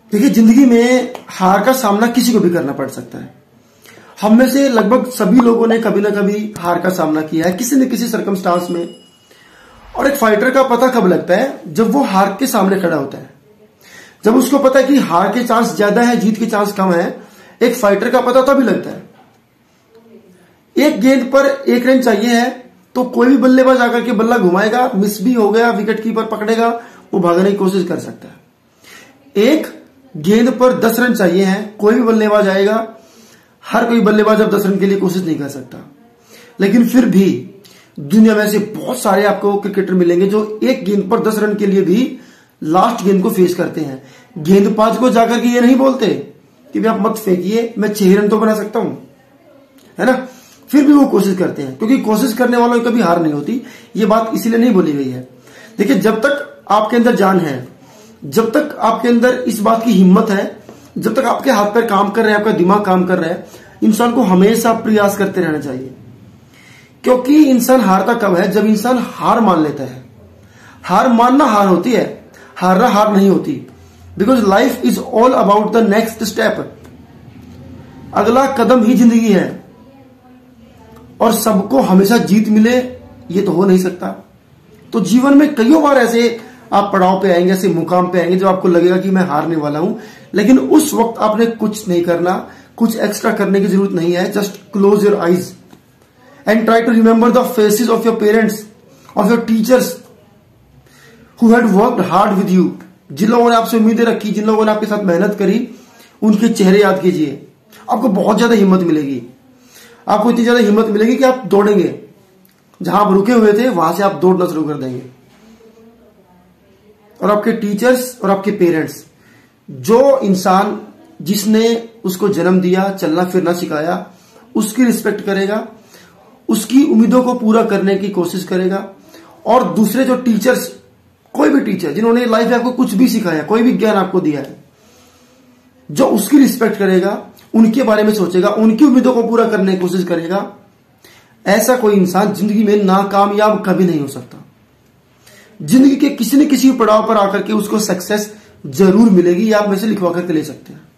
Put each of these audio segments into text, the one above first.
देखिए, जिंदगी में हार का सामना किसी को भी करना पड़ सकता है। हम में से लगभग सभी लोगों ने कभी ना कभी हार का सामना किया है किसी न किसी सर्कमस्टांस में। और एक फाइटर का पता कब लगता है? जब वो हार के सामने खड़ा होता है, जब उसको पता है कि हार के चांस ज्यादा है, जीत के चांस कम है। एक फाइटर का पता तभी लगता है। एक गेंद पर 1 रन चाहिए है तो कोई भी बल्लेबाज आकर के बल्ला घुमाएगा, मिस भी हो गया, विकेट कीपर पकड़ेगा, वो भागने की कोशिश कर सकता है। एक गेंद पर 10 रन चाहिए है, कोई भी बल्लेबाज आएगा, हर कोई बल्लेबाज अब 10 रन के लिए कोशिश नहीं कर सकता। लेकिन फिर भी दुनिया में से बहुत सारे आपको क्रिकेटर मिलेंगे जो एक गेंद पर 10 रन के लिए भी लास्ट गेंद को फेस करते हैं। गेंदबाज को जाकर के ये नहीं बोलते कि भाई आप मत फेंकिए, मैं 6 रन तो बना सकता हूं, है ना। फिर भी वो कोशिश करते हैं, क्योंकि कोशिश करने वालों की कभी हार नहीं होती। ये बात इसीलिए नहीं बोली गई है। देखिए, जब तक आपके अंदर जान है, जब तक आपके अंदर इस बात की हिम्मत है, जब तक आपके हाथ पैर काम कर रहे हैं, आपका दिमाग काम कर रहा है, इंसान को हमेशा प्रयास करते रहना चाहिए। क्योंकि इंसान हारता कब है? जब इंसान हार मान लेता है। हार मानना हार होती है, हारना हार नहीं होती। Because life is all about the next step. अगला कदम ही जिंदगी है। और सबको हमेशा जीत मिले ये तो हो नहीं सकता। तो जीवन में कई बार ऐसे आप पड़ाव पे आएंगे, ऐसे मुकाम पे आएंगे जब आपको लगेगा कि मैं हारने वाला हूं। लेकिन उस वक्त आपने कुछ नहीं करना, कुछ एक्स्ट्रा करने की जरूरत नहीं है। Just close your eyes and try to remember the faces of your parents, of your teachers who had worked hard with you. जिन लोगों ने आपसे उम्मीदें रखी, जिन लोगों ने आपके साथ मेहनत करी, उनके चेहरे याद कीजिए। आपको बहुत ज्यादा हिम्मत मिलेगी। आपको इतनी ज्यादा हिम्मत मिलेगी कि आप दौड़ेंगे। जहां आप रुके हुए थे वहां से आप दौड़ना शुरू कर देंगे। और आपके टीचर्स और आपके पेरेंट्स, जो इंसान जिसने उसको जन्म दिया, चलना फिरना सिखाया, उसकी रिस्पेक्ट करेगा, उसकी उम्मीदों को पूरा करने की कोशिश करेगा। और दूसरे जो टीचर्स, कोई भी टीचर जिन्होंने लाइफ में आपको कुछ भी सिखाया, कोई भी ज्ञान आपको दिया है, जो उसकी रिस्पेक्ट करेगा, उनके बारे में सोचेगा, उनकी उम्मीदों को पूरा करने की कोशिश करेगा, ऐसा कोई इंसान जिंदगी में नाकामयाब कभी नहीं हो सकता। जिंदगी के किसी न किसी पड़ाव पर आकर के उसको सक्सेस जरूर मिलेगी। आप में से लिखवा करके ले सकते हैं।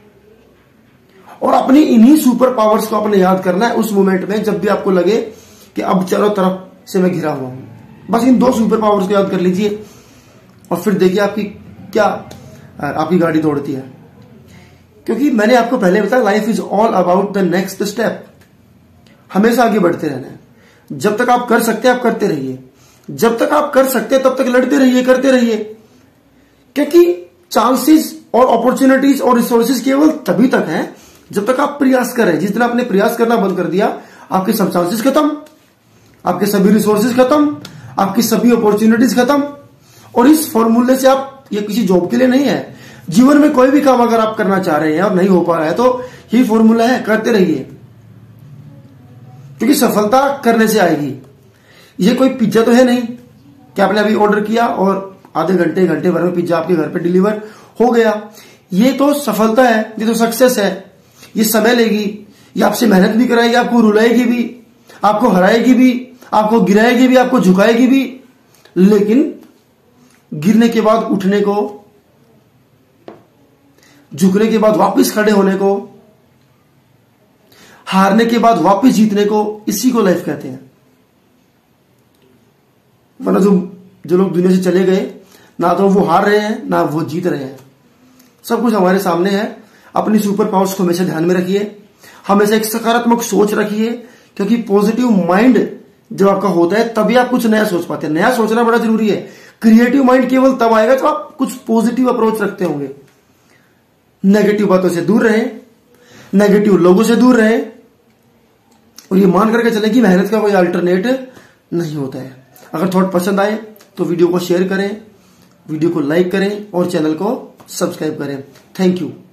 और अपनी इन्हीं सुपर पावर्स को आपने याद करना है उस मोमेंट में जब भी आपको लगे कि अब चारों तरफ से मैं घिरा हुआ हूं। बस इन 2 सुपर पावर्स को याद कर लीजिए और फिर देखिए आपकी गाड़ी दौड़ती है। क्योंकि मैंने आपको पहले बताया, life is all about the next step. हमेशा आगे बढ़ते रहना है। जब तक आप कर सकते हैं आप करते रहिए। जब तक आप कर सकते हैं तब तक लड़ते रहिए, करते रहिए। क्योंकि चांसेस और अपॉर्चुनिटीज और रिसोर्सेज केवल तभी तक हैं जब तक आप प्रयास कर रहे हैं। जिस दिन आपने प्रयास करना बंद कर दिया, आपके सब चांसेस खत्म, आपके सभी रिसोर्सेज खत्म, आपकी सभी अपॉर्चुनिटीज खत्म। और इस फॉर्मूले से आप, ये किसी जॉब के लिए नहीं है, जीवन में कोई भी काम अगर आप करना चाह रहे हैं और नहीं हो पा रहा है तो यही फॉर्मूला है, करते रहिए। क्योंकि सफलता करने से आएगी। ये कोई पिज्जा तो है नहीं कि आपने अभी ऑर्डर किया और आधे घंटे भर में पिज्जा आपके घर पे डिलीवर हो गया। ये तो सफलता है, ये तो सक्सेस है। ये समय लेगी, ये आपसे मेहनत भी कराएगी, आपको रुलाएगी भी, आपको हराएगी भी, आपको गिराएगी भी, आपको झुकाएगी भी। लेकिन गिरने के बाद उठने को, झुकने के बाद वापस खड़े होने को, हारने के बाद वापस जीतने को, इसी को लाइफ कहते हैं। वरना जो लोग दुनिया से चले गए, ना तो वो हार रहे हैं ना वो जीत रहे हैं। सब कुछ हमारे सामने है। अपनी सुपर पावर्स को हमेशा ध्यान में रखिए। हमेशा एक सकारात्मक सोच रखिए। क्योंकि पॉजिटिव माइंड जब आपका होता है तभी आप कुछ नया सोच पाते हैं। नया सोचना बड़ा जरूरी है। क्रिएटिव माइंड केवल तब आएगा जब आप कुछ पॉजिटिव अप्रोच रखते होंगे। नेगेटिव बातों से दूर रहें, नेगेटिव लोगों से दूर रहें और ये मान करके चलें कि मेहनत का कोई अल्टरनेट नहीं होता है। अगर थॉट पसंद आए तो वीडियो को शेयर करें, वीडियो को लाइक करें और चैनल को सब्सक्राइब करें। Thank you.